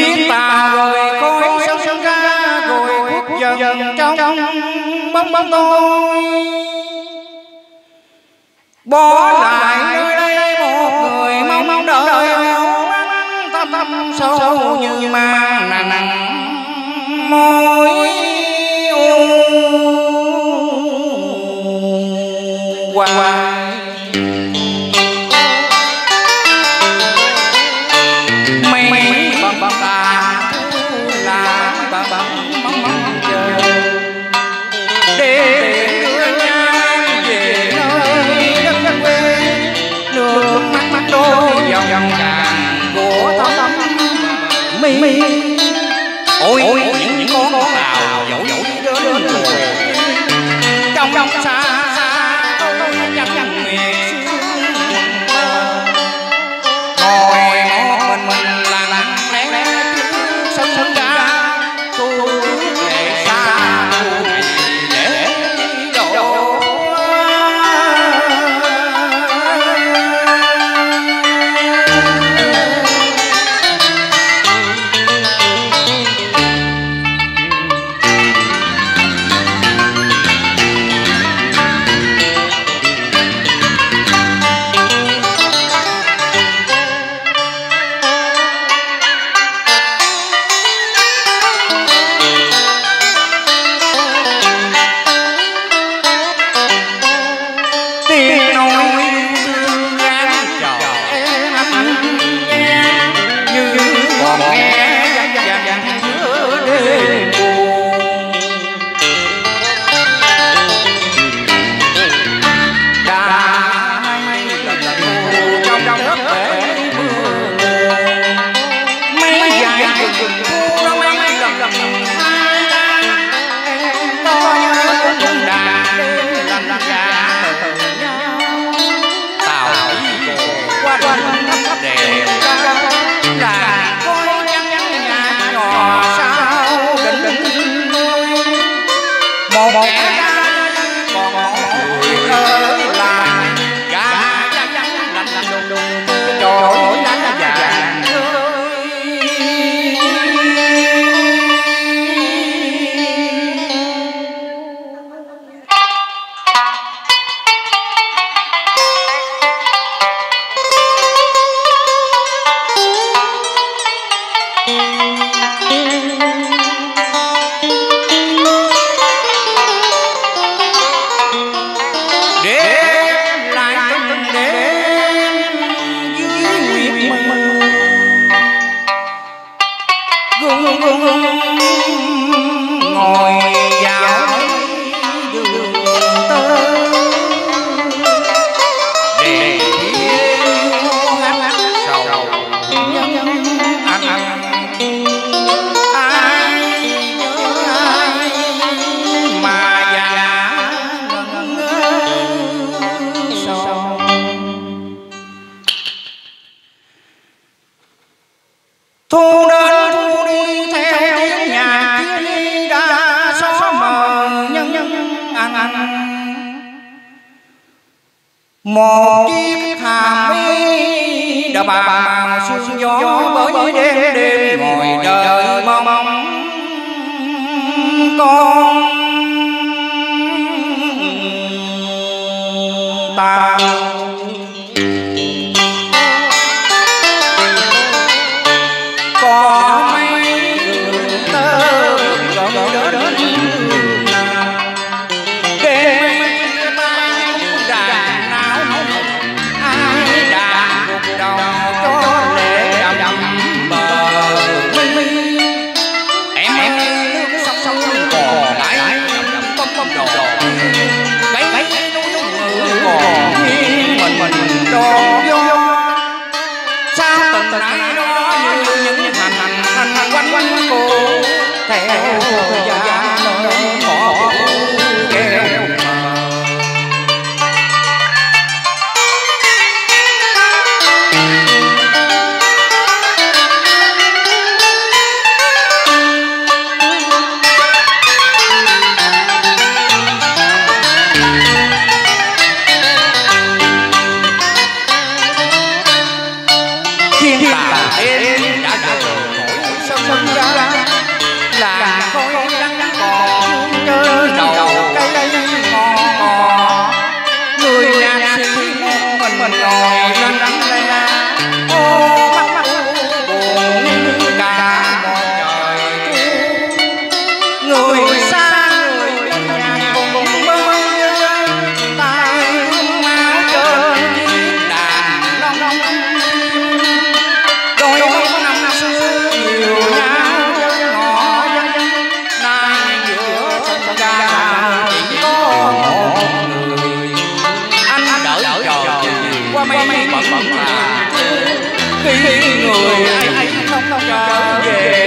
chiếc tàu rồi khói sông ra rồi khuất dần trong bóng tôi, bỏ lại nơi đây một người mong đợi tâm sâu như mang nặng mối hoài. Mấy bầm tà là bầm chờ để đưa nhau về nơi đất quê, nước mắt đôi dòng tràn của tâm mi. Ôi những con tàu dẫu đến rồi trong xa tôi chẳng miệt ngồi một mình lặng lẽ trước sân ga tu để xa để đổ. Thu đến thu đi theo tiếng nhạc kia đã xóa mờ nhân ăn một chiếc hàm mi đã bạc sương gió bởi đêm ngồi đợi mong con ta. Có mấy người tơ gom đến đêm chia tay đàn náo ai đàn gục đầu cho lệ đầm bờ mi. Em nước sông còn lại bông đồ cái núi ngự còn thiên mình đo vô sao từng nắng đó như những hành quanh cô theo thời gian nơi bỏ kêu thiên tà em đã rời khỏi sân mấy bận bận mà khi người ấy không trở về